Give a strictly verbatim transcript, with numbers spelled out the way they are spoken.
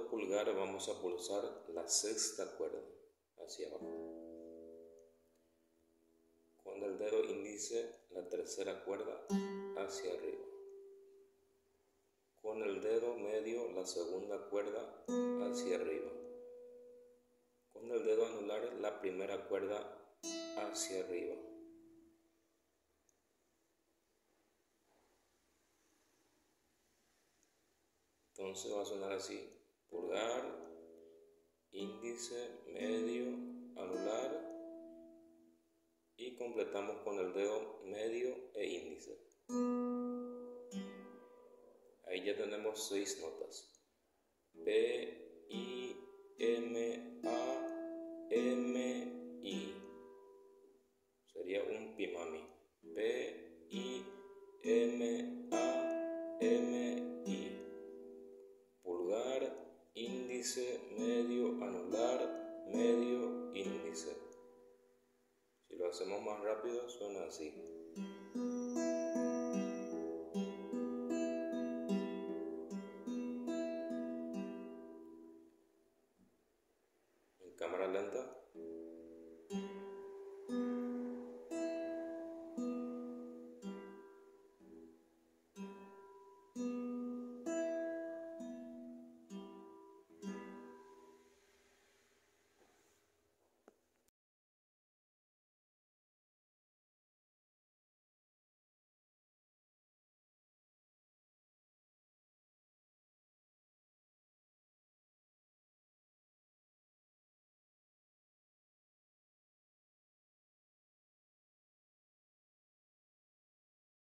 pulgar vamos a pulsar la sexta cuerda hacia abajo. Con el dedo índice la tercera cuerda hacia arriba. Con el dedo medio la segunda cuerda hacia arriba. Con el dedo anular la primera cuerda hacia arriba. Entonces va a sonar así: pulgar, índice, medio, anular, y completamos con el dedo medio e índice. Ahí ya tenemos seis notas: P, I, M, A, M, I. Sería un pimami. P, I, M, A, M, I. Pulgar, índice, medio, anular, medio, índice. Si lo hacemos más rápido suena así.